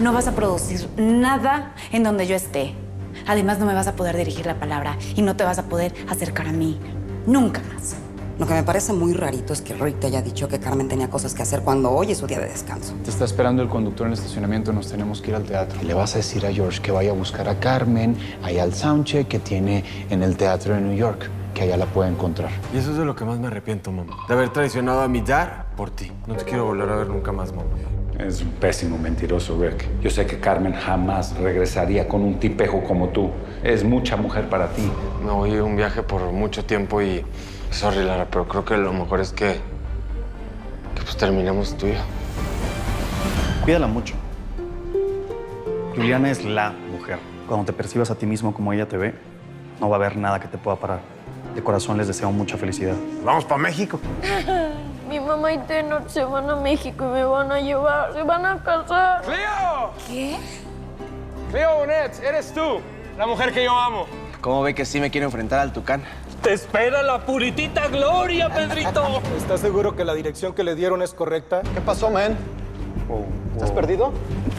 no vas a producir nada en donde yo esté. Además, no me vas a poder dirigir la palabra y no te vas a poder acercar a mí. Nunca más. Lo que me parece muy rarito es que Rick te haya dicho que Carmen tenía cosas que hacer cuando hoy es su día de descanso. Te está esperando el conductor en el estacionamiento, nos tenemos que ir al teatro. Le vas a decir a George que vaya a buscar a Carmen, allá al soundcheck que tiene en el teatro de New York, que allá la puede encontrar. Y eso es de lo que más me arrepiento, mamá. De haber traicionado a mi dad por ti. No te quiero volver a ver nunca más, mamá. Es un pésimo mentiroso, Rick. Yo sé que Carmen jamás regresaría con un tipejo como tú. Es mucha mujer para ti. Me voy a ir un viaje por mucho tiempo y... Sorry, Lara, pero creo que lo mejor es que pues terminemos tú y yo. Cuídala mucho. Juliana es la mujer. Cuando te percibas a ti mismo como ella te ve, no va a haber nada que te pueda parar. De corazón les deseo mucha felicidad. ¡Vamos para México! Mi mamá y Tenor se van a México y me van a llevar, se van a casar. ¡Cleo! ¿Qué? Cleo Bonet, eres tú, la mujer que yo amo. ¿Cómo ve que sí me quiero enfrentar al Tucán? ¡Te espera la puritita gloria, Pedrito! ¿Estás seguro que la dirección que le dieron es correcta? ¿Qué pasó, man? ¿Estás perdido?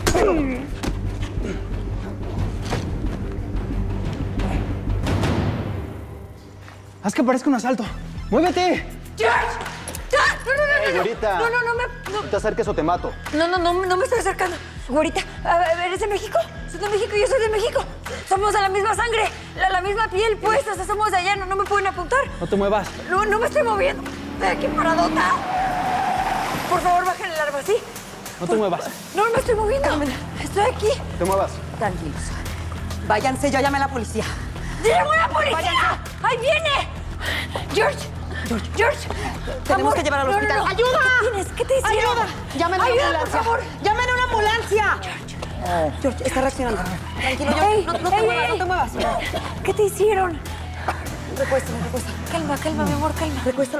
Haz que parezca un asalto. ¡Muévete! ¡George! ¡Ey, güerita! No te acerques o te mato. No me estoy acercando. Güerita, ¿eres de México? Soy de México y yo soy de México. Somos de la misma sangre, la misma piel, pues. O sea, somos de allá, no me pueden apuntar. No te muevas. No me estoy moviendo. Estoy aquí paradota. Por favor, bajen el arma, ¿sí? No te muevas. No me estoy moviendo. Estoy aquí. ¿Te muevas? Tranquilos. Váyanse, yo llamé a la policía. ¡Llamo a la policía! ¡Ahí viene! George. Tenemos que llevar al hospital. No. ¡Ayuda! ¿Qué tienes? ¿Qué te hicieron? ¡Ayuda! ¡Llamen a una Ayuda, ambulancia! por favor. ¡Llamen a una ambulancia! George, está reaccionando. Tranquilo, George. No te muevas. ¿Qué te hicieron? Recuéstalo. Calma, mi amor, calma. Recuéstalo.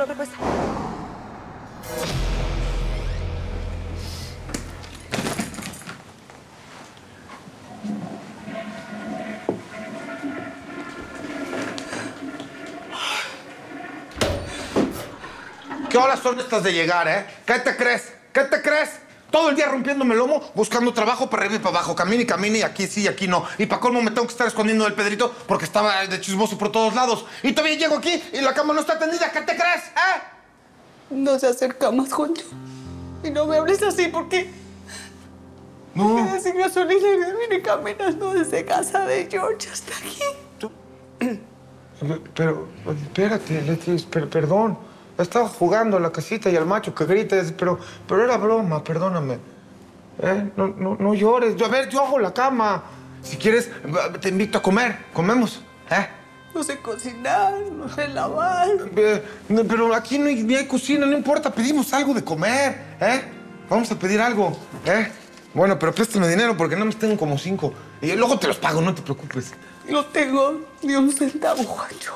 ¿Qué horas son estas de llegar, eh? ¿Qué te crees? Todo el día rompiéndome el lomo, buscando trabajo para arriba y para abajo. Camine, y aquí sí, y aquí no. Y para colmo me tengo que estar escondiendo del Pedrito porque estaba de chismoso por todos lados. Y todavía llego aquí y la cama no está tendida. ¿Qué te crees, eh? No se acerca más, Juancho. Y no me hables así, porque... No. Quedé sin gasolina y me vine caminando desde casa de George hasta aquí. Pero, espérate, Leti, perdón. Estaba jugando a la casita y al macho que grita, pero era broma, perdóname. No llores. A ver, yo hago la cama. Si quieres, te invito a comer. ¿Comemos? No sé cocinar, no sé lavar. Pero aquí no hay cocina, no importa. Pedimos algo de comer, Vamos a pedir algo, Bueno, pero préstame dinero porque no me tengo como 5. Y luego te los pago, no te preocupes. No tengo ni un centavo, Juancho.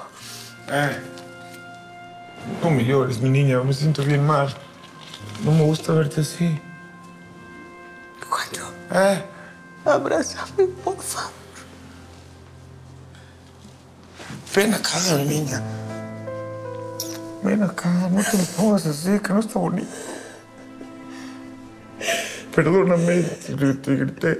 No me llores, mi niña. Me siento bien mal. No me gusta verte así. Juancho. Abrázame, por favor. Ven acá, mi niña. Ven acá, no te lo pongas así, que no está bonito. Perdóname si te grité.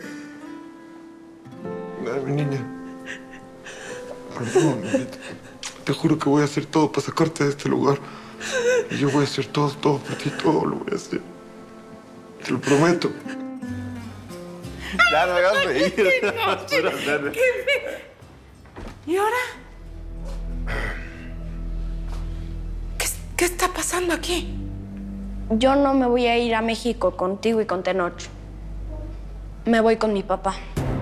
Mi niña. Perdón, te juro que voy a hacer todo para sacarte de este lugar. Y yo voy a hacer todo por ti, todo lo voy a hacer. Te lo prometo. Ya no hagas reír. ¿Y ahora? ¿Qué está pasando aquí? Yo no me voy a ir a México contigo y con Tenoch. Me voy con mi papá.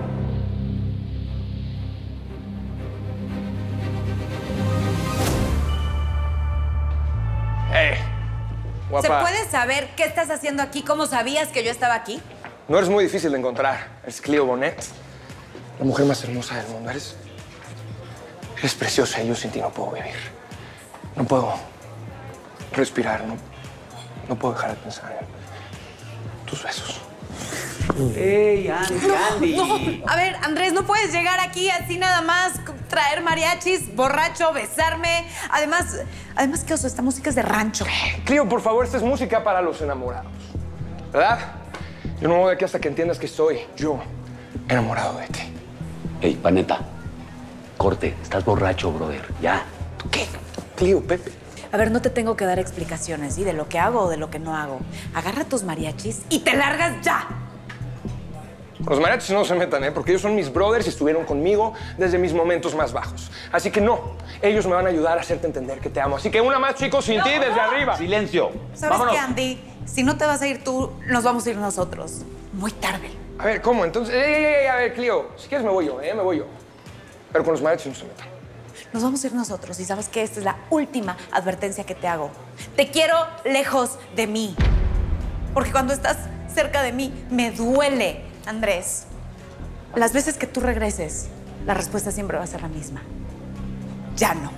Guapa. ¿Se puede saber qué estás haciendo aquí? ¿Cómo sabías que yo estaba aquí? No eres muy difícil de encontrar. Eres Cleo Bonet, la mujer más hermosa del mundo. Eres preciosa y yo sin ti no puedo vivir. No puedo respirar, no puedo dejar de pensar en tus besos. ¡Ey, Andy! No, a ver, Andrés, no puedes llegar aquí así nada más, traer mariachis, borracho, besarme. Además, ¿qué oso? Esta música es de rancho. Cleo, por favor, esta es música para los enamorados, ¿verdad? Yo no me voy de aquí hasta que entiendas que estoy yo enamorado de ti. Ey, paneta, corte, estás borracho, brother, ya. ¿Qué? Clio, Pepe. A ver, no te tengo que dar explicaciones, ¿sí? De lo que hago o de lo que no hago. Agarra tus mariachis y te largas ya. Los mariachis no se metan, ¿eh? Porque ellos son mis brothers y estuvieron conmigo desde mis momentos más bajos. Así que no, ellos me van a ayudar a hacerte entender que te amo. Así que una más, chicos, sin ti desde arriba. Silencio. ¿Sabes Vámonos. qué, Andy? Si no te vas a ir tú, nos vamos a ir nosotros. Muy tarde. A ver, ¿cómo? Entonces, a ver, Clio, si quieres me voy yo, me voy yo. Pero con los mariachis no se metan. Nos vamos a ir nosotros y sabes que esta es la última advertencia que te hago. Te quiero lejos de mí. Porque cuando estás cerca de mí, me duele, Andrés. Las veces que tú regreses, la respuesta siempre va a ser la misma. Ya no.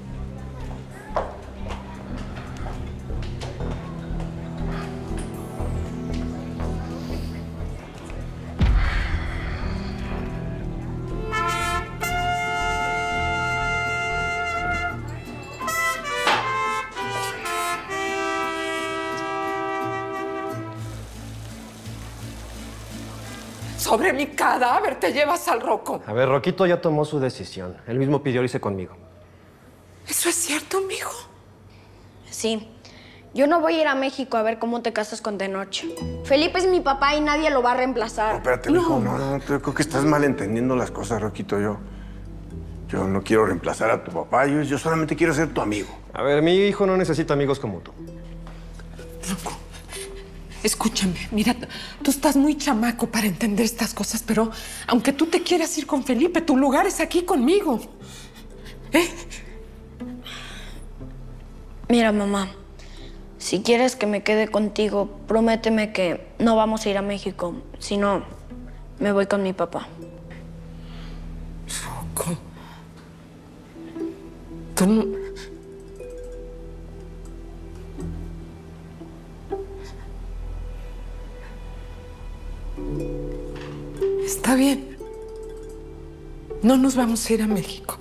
Sobre mi cadáver te llevas al Rocco. A ver, Roquito ya tomó su decisión. Él mismo pidió irse conmigo. ¿Eso es cierto, mijo? Sí. Yo no voy a ir a México a ver cómo te casas con Tenoch. Felipe es mi papá y nadie lo va a reemplazar. Espérate, mijo, no, creo que estás malentendiendo las cosas, Roquito. Yo no quiero reemplazar a tu papá, yo solamente quiero ser tu amigo. A ver, mi hijo no necesita amigos como tú. Rocco, escúchame, mira, tú estás muy chamaco para entender estas cosas, pero aunque tú te quieras ir con Felipe, tu lugar es aquí conmigo. Mira, mamá, si quieres que me quede contigo, prométeme que no vamos a ir a México. Si no, me voy con mi papá. Rocco, tú no... Está bien. No nos vamos a ir a México.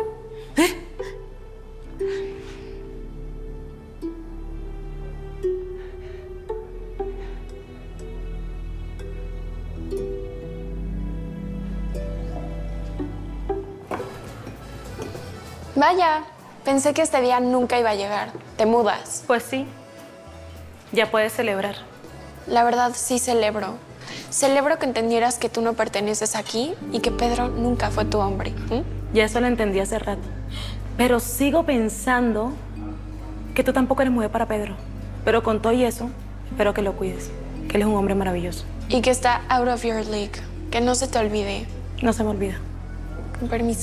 Vaya, pensé que este día nunca iba a llegar. ¿Te mudas? Pues sí. Ya puedes celebrar. La verdad, sí celebro. Celebro que entendieras que tú no perteneces aquí y que Pedro nunca fue tu hombre. Ya eso lo entendí hace rato. Pero sigo pensando que tú tampoco eres mujer para Pedro. Pero con todo y eso, espero que lo cuides. Que él es un hombre maravilloso. Y que está out of your league. Que no se te olvide. No se me olvida. Con permiso.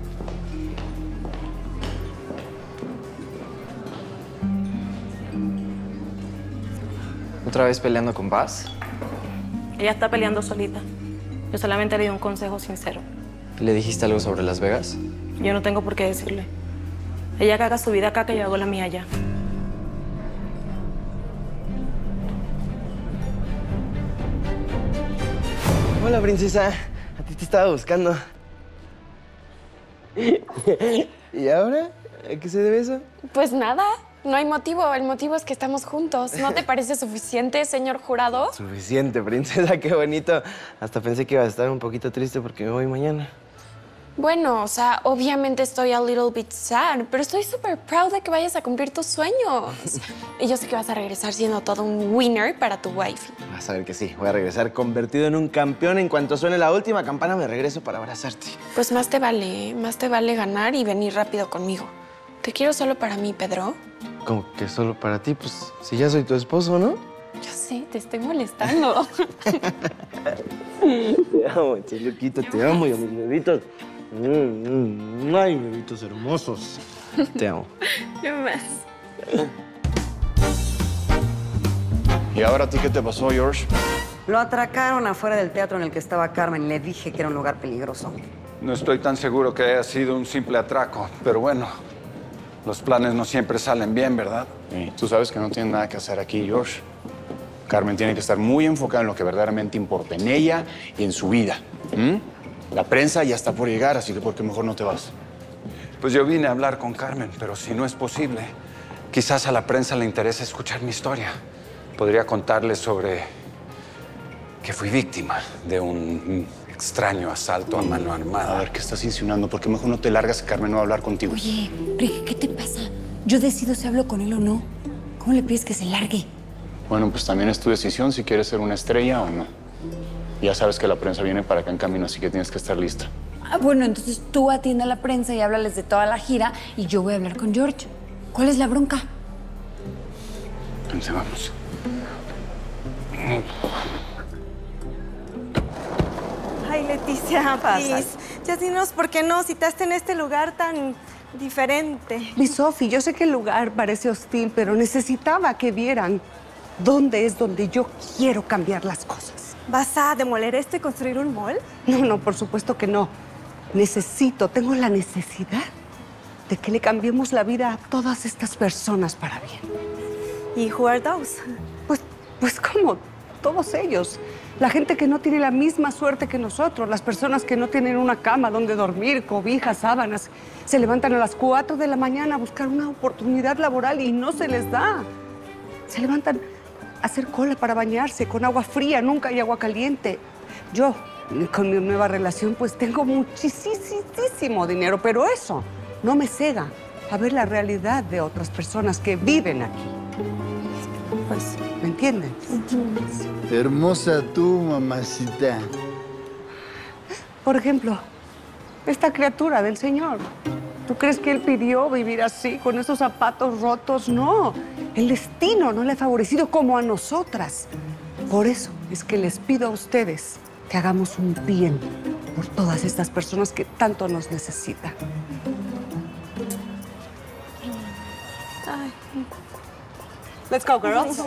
¿Otra vez peleando con Paz? Ella está peleando solita. Yo solamente le di un consejo sincero. ¿Le dijiste algo sobre Las Vegas? Yo no tengo por qué decirle. Ella que haga su vida acá, que yo hago la mía allá. Hola, princesa. A ti te estaba buscando. ¿Y ahora? ¿A qué se debe eso? Pues nada, no hay motivo. El motivo es que estamos juntos. ¿No te parece suficiente, señor jurado? Suficiente, princesa. Qué bonito. Hasta pensé que iba a estar un poquito triste porque me voy mañana. Bueno, o sea, obviamente estoy a little bit sad, pero estoy súper proud de que vayas a cumplir tus sueños. Y yo sé que vas a regresar siendo todo un winner para tu wife. Vas a ver que sí. Voy a regresar convertido en un campeón. En cuanto suene la última campana, me regreso para abrazarte. Pues más te vale ganar y venir rápido conmigo. Te quiero solo para mí, Pedro. Como que solo para ti, pues si ya soy tu esposo, ¿no? Yo sé, te estoy molestando. Te amo, Cheluquito, te amo. Y a mis bebitos. Ay, bebitos hermosos. Te amo. Yo más. ¿Y ahora a ti qué te pasó, George? Lo atracaron afuera del teatro en el que estaba Carmen y le dije que era un lugar peligroso. No estoy tan seguro que haya sido un simple atraco, pero bueno, los planes no siempre salen bien, ¿verdad? Y tú sabes que no tiene nada que hacer aquí, George. Carmen tiene que estar muy enfocada en lo que verdaderamente importa, en ella y en su vida. La prensa ya está por llegar, así que ¿por qué mejor no te vas? Pues yo vine a hablar con Carmen, pero si no es posible, quizás a la prensa le interese escuchar mi historia. Podría contarles sobre que fui víctima de un extraño asalto a mano armada. A ver, ¿qué estás insinuando? ¿Por qué mejor no te largas que Carmen no va a hablar contigo? Oye, Rick, ¿qué te pasa? Yo decido si hablo con él o no. ¿Cómo le pides que se largue? Bueno, pues también es tu decisión si quieres ser una estrella o no. Ya sabes que la prensa viene para acá en camino, así que tienes que estar lista. Ah, bueno, entonces tú atiende a la prensa y háblales de toda la gira y yo voy a hablar con George. ¿Cuál es la bronca? Entonces vamos. Ay, Leticia, please. Ya dinos por qué nos citaste en este lugar tan diferente. Mi Sofi, yo sé que el lugar parece hostil, pero necesitaba que vieran dónde es donde yo quiero cambiar las cosas. ¿Vas a demoler esto y construir un mall? No, por supuesto que no. Tengo la necesidad de que le cambiemos la vida a todas estas personas para bien. ¿Y who are those? Pues como todos ellos. La gente que no tiene la misma suerte que nosotros, las personas que no tienen una cama donde dormir, cobijas, sábanas, se levantan a las 4 de la mañana a buscar una oportunidad laboral y no se les da. Se levantan a hacer cola para bañarse con agua fría, nunca hay agua caliente. Yo, con mi nueva relación, pues tengo muchísimo dinero, pero eso no me cega a ver la realidad de otras personas que viven aquí. Pues, ¿me entienden? Hermosa tú, mamacita. Por ejemplo, esta criatura del Señor. ¿Tú crees que él pidió vivir así, con esos zapatos rotos? No, el destino no le ha favorecido como a nosotras. Por eso es que les pido a ustedes que hagamos un bien por todas estas personas que tanto nos necesitan. Ay. Let's go, girls.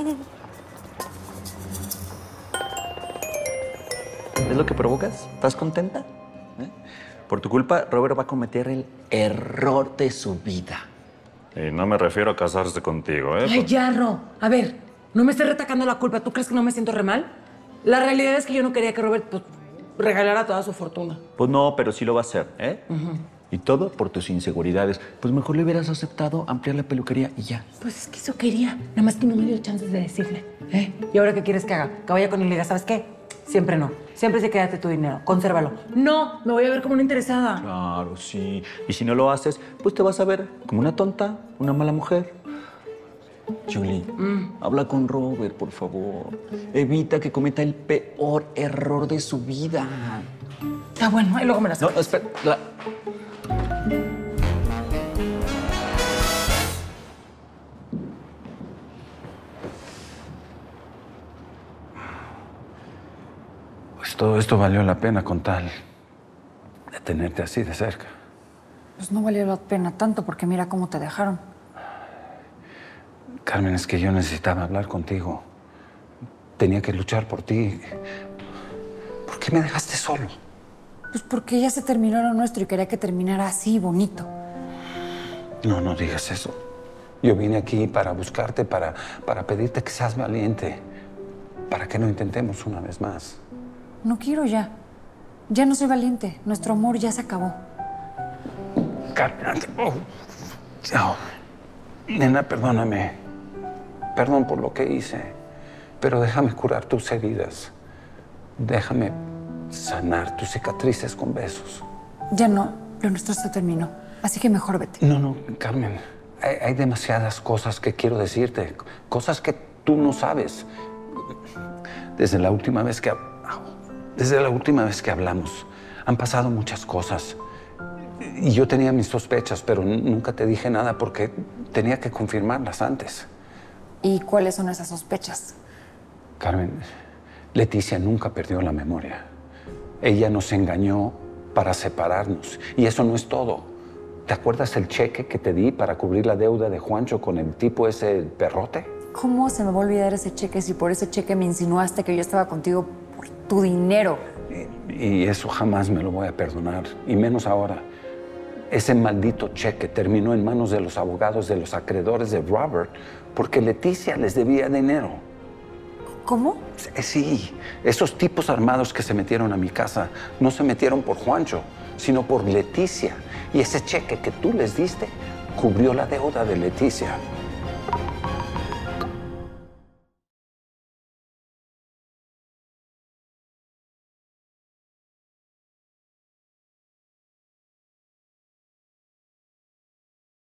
¿Es lo que provocas? ¿Estás contenta? Por tu culpa, Robert va a cometer el error de su vida. Y no me refiero a casarse contigo, ¿eh? Ay, Jarro. A ver, no me estés retacando la culpa. ¿Tú crees que no me siento re mal? La realidad es que yo no quería que Robert regalara toda su fortuna. Pues no, pero sí lo va a hacer, ¿eh? Y todo por tus inseguridades. Pues mejor le hubieras aceptado ampliar la peluquería y ya. Pues es que eso quería. Nada más que no me dio chances de decirle. ¿Y ahora qué quieres que haga? Que vaya con él y le diga, ¿sabes qué? Siempre no. Siempre sí quédate tu dinero. Consérvalo. No, me voy a ver como una interesada. Claro, sí. Y si no lo haces, pues te vas a ver como una tonta, una mala mujer. Julie, habla con Robert, por favor. Evita que cometa el peor error de su vida. Está bueno, y luego me las... No, espera. Pues todo esto valió la pena con tal de tenerte así de cerca. Pues no valió la pena tanto porque mira cómo te dejaron. Carmen, es que yo necesitaba hablar contigo. Tenía que luchar por ti. ¿Por qué me dejaste solo? Pues porque ya se terminó lo nuestro y quería que terminara así, bonito. No, no digas eso. Yo vine aquí para buscarte, para pedirte que seas valiente. Para que no intentemos una vez más. No quiero ya. Ya no soy valiente. Nuestro amor ya se acabó. Carmen, nena, perdóname. Perdón por lo que hice. Pero déjame curar tus heridas. Déjame sanar tus cicatrices con besos. Ya no. Lo nuestro se terminó. Así que mejor vete. No, Carmen. Hay demasiadas cosas que quiero decirte. Cosas que tú no sabes. Desde la última vez que hablamos, han pasado muchas cosas. Y yo tenía mis sospechas, pero nunca te dije nada porque tenía que confirmarlas antes. ¿Y cuáles son esas sospechas? Carmen, Leticia nunca perdió la memoria. Ella nos engañó para separarnos. Y eso no es todo. ¿Te acuerdas el cheque que te di para cubrir la deuda de Juancho con el tipo ese perrote? ¿Cómo se me va a olvidar ese cheque si por ese cheque me insinuaste que yo estaba contigo por tu dinero? Y eso jamás me lo voy a perdonar, y menos ahora. Ese maldito cheque terminó en manos de los abogados de los acreedores de Robert porque Leticia les debía dinero. ¿Cómo? Sí, esos tipos armados que se metieron a mi casa no se metieron por Juancho, sino por Leticia. Y ese cheque que tú les diste cubrió la deuda de Leticia.